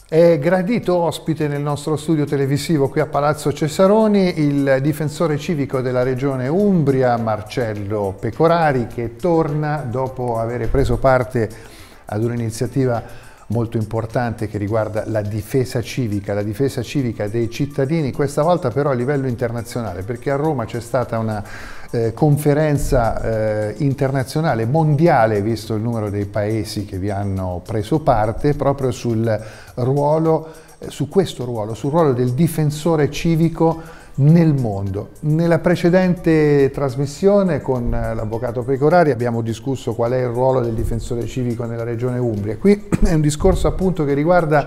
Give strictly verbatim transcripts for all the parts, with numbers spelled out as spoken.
È gradito ospite nel nostro studio televisivo qui a Palazzo Cesaroni il difensore civico della regione Umbria, Marcello Pecorari, che torna dopo aver preso parte ad un'iniziativa molto importante che riguarda la difesa civica, la difesa civica dei cittadini, questa volta però a livello internazionale, perché a Roma c'è stata una eh, conferenza eh, internazionale, mondiale, visto il numero dei paesi che vi hanno preso parte, proprio sul ruolo, eh, su questo ruolo, sul ruolo del difensore civico nel mondo. Nella precedente trasmissione con l'avvocato Pecorari abbiamo discusso qual è il ruolo del difensore civico nella regione Umbria. Qui è un discorso appunto che riguarda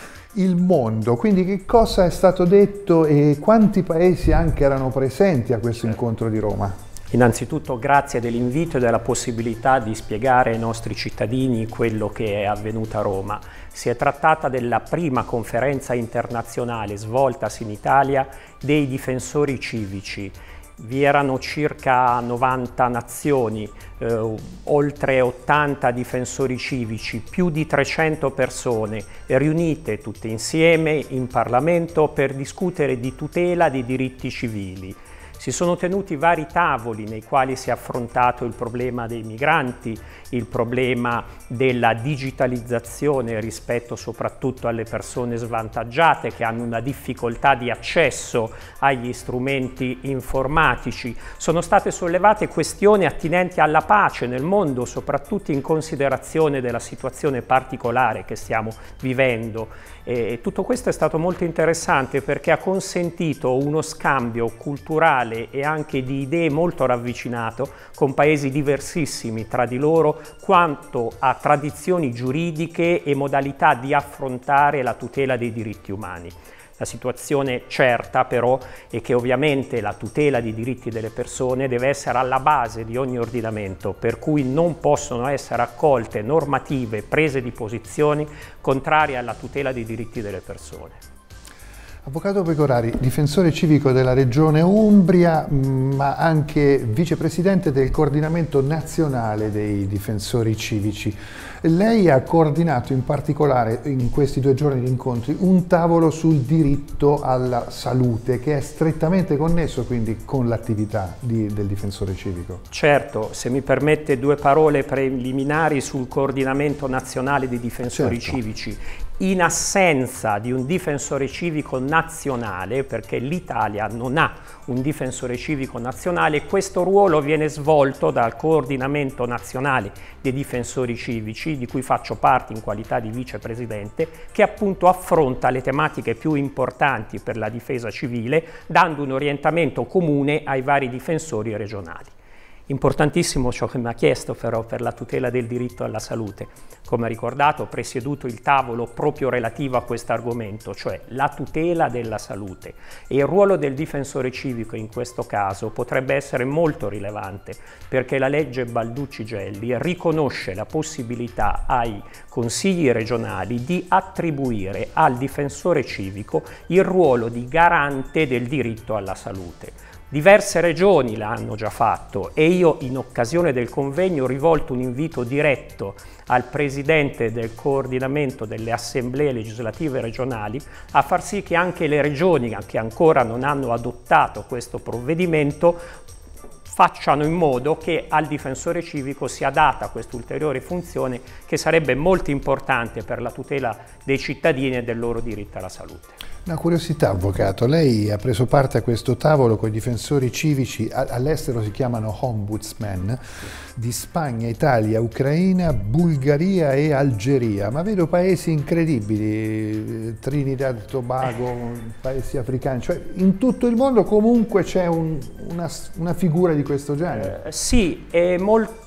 il mondo, quindi che cosa è stato detto e quanti paesi anche erano presenti a questo incontro di Roma? Innanzitutto grazie dell'invito e della possibilità di spiegare ai nostri cittadini quello che è avvenuto a Roma. Si è trattata della prima conferenza internazionale svoltasi in Italia dei difensori civici. Vi erano circa novanta nazioni, eh, oltre ottanta difensori civici, più di trecento persone riunite tutte insieme in Parlamento per discutere di tutela dei diritti civili. Si sono tenuti vari tavoli nei quali si è affrontato il problema dei migranti, il problema della digitalizzazione rispetto soprattutto alle persone svantaggiate che hanno una difficoltà di accesso agli strumenti informatici. Sono state sollevate questioni attinenti alla pace nel mondo, soprattutto in considerazione della situazione particolare che stiamo vivendo. E tutto questo è stato molto interessante perché ha consentito uno scambio culturale e anche di idee molto ravvicinato con paesi diversissimi tra di loro quanto a tradizioni giuridiche e modalità di affrontare la tutela dei diritti umani. La situazione certa però è che ovviamente la tutela dei diritti delle persone deve essere alla base di ogni ordinamento, per cui non possono essere accolte normative, prese di posizioni contrarie alla tutela dei diritti delle persone. Avvocato Pecorari, difensore civico della regione Umbria, ma anche vicepresidente del coordinamento nazionale dei difensori civici. Lei ha coordinato in particolare in questi due giorni di incontri un tavolo sul diritto alla salute che è strettamente connesso quindi con l'attività del difensore civico. Certo, se mi permette due parole preliminari sul coordinamento nazionale dei difensori certo. civici. In assenza di un difensore civico nazionale, perché l'Italia non ha un difensore civico nazionale, questo ruolo viene svolto dal coordinamento nazionale dei difensori civici, di cui faccio parte in qualità di vicepresidente, che appunto affronta le tematiche più importanti per la difesa civile, dando un orientamento comune ai vari difensori regionali. Importantissimo ciò che mi ha chiesto però per la tutela del diritto alla salute. Come ricordato, ho presieduto il tavolo proprio relativo a questo argomento, cioè la tutela della salute. E il ruolo del difensore civico in questo caso potrebbe essere molto rilevante, perché la legge Balducci-Gelli riconosce la possibilità ai consigli regionali di attribuire al difensore civico il ruolo di garante del diritto alla salute. Diverse regioni l'hanno già fatto e io in occasione del convegno ho rivolto un invito diretto al Presidente del coordinamento delle assemblee legislative regionali a far sì che anche le regioni che ancora non hanno adottato questo provvedimento facciano in modo che al difensore civico sia data questa ulteriore funzione che sarebbe molto importante per la tutela dei cittadini e del loro diritto alla salute. Una curiosità, avvocato, lei ha preso parte a questo tavolo con i difensori civici, all'estero si chiamano ombudsman, di Spagna, Italia, Ucraina, Bulgaria e Algeria, ma vedo paesi incredibili, Trinidad e Tobago, paesi africani, cioè in tutto il mondo comunque c'è un, una, una figura di questo genere. Eh, sì, è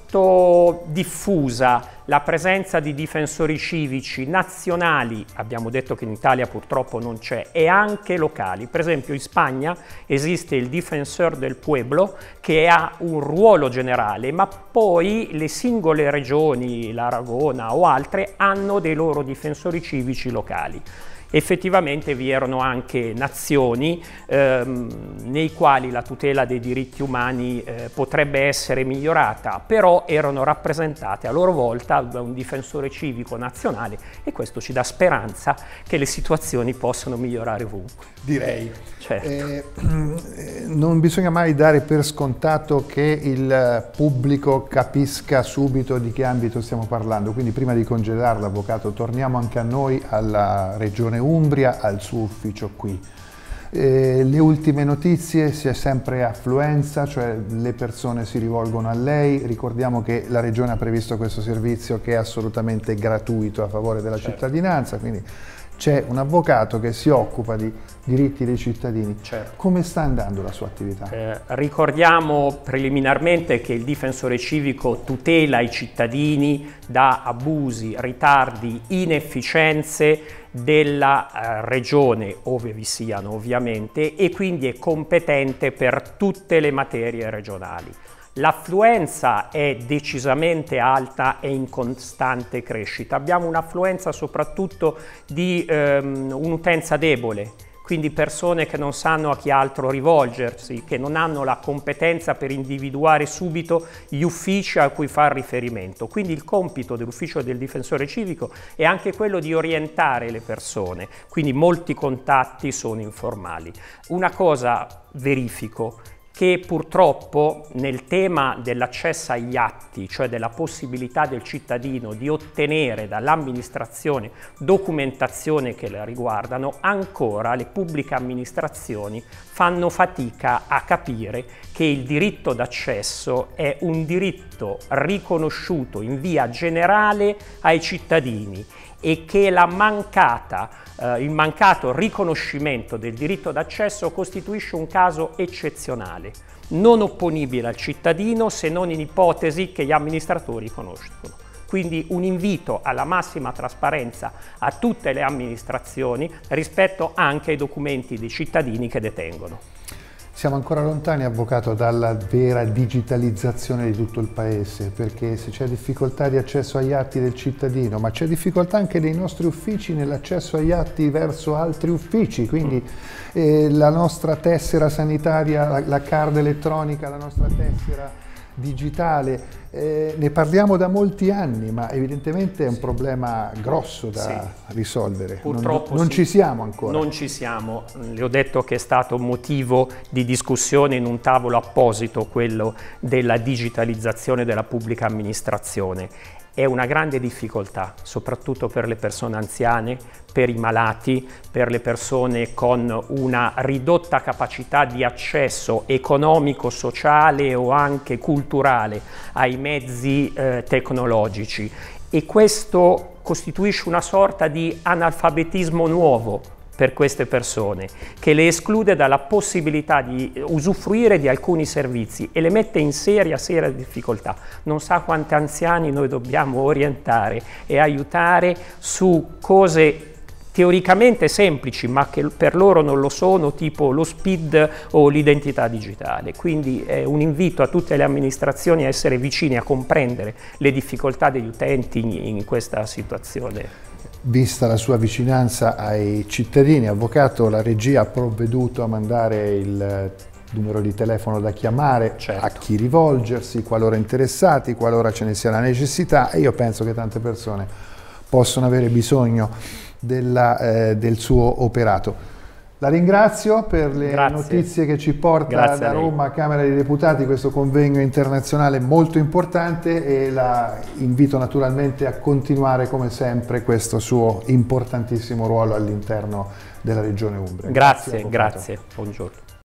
molto diffusa la presenza di difensori civici nazionali, abbiamo detto che in Italia purtroppo non c'è, e anche locali. Per esempio in Spagna esiste il Defensor del Pueblo che ha un ruolo generale, ma poi le singole regioni, l'Aragona o altre, hanno dei loro difensori civici locali. effettivamente vi erano anche nazioni ehm, nei quali la tutela dei diritti umani eh, potrebbe essere migliorata, però erano rappresentate a loro volta da un difensore civico nazionale, e questo ci dà speranza che le situazioni possano migliorare ovunque. Direi. Certo. Eh, non bisogna mai dare per scontato che il pubblico capisca subito di che ambito stiamo parlando, quindi prima di congedare l'avvocato torniamo anche a noi, alla Regione Umbria, al suo ufficio qui. Eh, le ultime notizie, si è sempre affluenza, cioè le persone si rivolgono a lei. Ricordiamo che la Regione ha previsto questo servizio che è assolutamente gratuito a favore della certo. cittadinanza, quindi c'è un avvocato che si occupa di diritti dei cittadini. Certo. Come sta andando la sua attività? Eh, ricordiamo preliminarmente che il difensore civico tutela i cittadini da abusi, ritardi, inefficienze della eh, regione, ove vi siano ovviamente, e quindi è competente per tutte le materie regionali. L'affluenza è decisamente alta e in costante crescita. Abbiamo un'affluenza soprattutto di ehm, un'utenza debole, quindi persone che non sanno a chi altro rivolgersi, che non hanno la competenza per individuare subito gli uffici a cui far riferimento. Quindi il compito dell'ufficio del difensore civico è anche quello di orientare le persone, quindi molti contatti sono informali. Una cosa verifico, che purtroppo nel tema dell'accesso agli atti, cioè della possibilità del cittadino di ottenere dall'amministrazione documentazione che la riguardano, ancora le pubbliche amministrazioni fanno fatica a capire che il diritto d'accesso è un diritto riconosciuto in via generale ai cittadini e che la mancata, eh, il mancato riconoscimento del diritto d'accesso costituisce un caso eccezionale, non opponibile al cittadino se non in ipotesi che gli amministratori conoscono. Quindi un invito alla massima trasparenza a tutte le amministrazioni rispetto anche ai documenti dei cittadini che detengono. Siamo ancora lontani, avvocato, dalla vera digitalizzazione di tutto il Paese, perché se c'è difficoltà di accesso agli atti del cittadino, ma c'è difficoltà anche dei nostri uffici nell'accesso agli atti verso altri uffici, quindi eh, la nostra tessera sanitaria, la, la card elettronica, la nostra tessera digitale, eh, ne parliamo da molti anni, ma evidentemente è un problema grosso da sì. risolvere. Purtroppo non, non sì. ci siamo ancora. Non ci siamo, le ho detto che è stato motivo di discussione in un tavolo apposito, quello della digitalizzazione della pubblica amministrazione. È una grande difficoltà, soprattutto per le persone anziane, per i malati, per le persone con una ridotta capacità di accesso economico, sociale o anche culturale ai mezzi eh, tecnologici. E questo costituisce una sorta di analfabetismo nuovo per queste persone, che le esclude dalla possibilità di usufruire di alcuni servizi e le mette in seria, seria difficoltà. Non sa quanti anziani noi dobbiamo orientare e aiutare su cose teoricamente semplici, ma che per loro non lo sono, tipo lo S P I D o l'identità digitale. Quindi è un invito a tutte le amministrazioni a essere vicini, a comprendere le difficoltà degli utenti in questa situazione. Vista la sua vicinanza ai cittadini, avvocato, la regia ha provveduto a mandare il numero di telefono da chiamare, certo. a chi rivolgersi, qualora interessati, qualora ce ne sia la necessità, e io penso che tante persone possono avere bisogno della, eh, del suo operato. La ringrazio per le Grazie. notizie che ci porta Grazie da Roma, Camera dei Deputati, questo convegno internazionale molto importante, e la invito naturalmente a continuare come sempre questo suo importantissimo ruolo all'interno della Regione Umbria. Grazie, grazie, grazie. Buongiorno.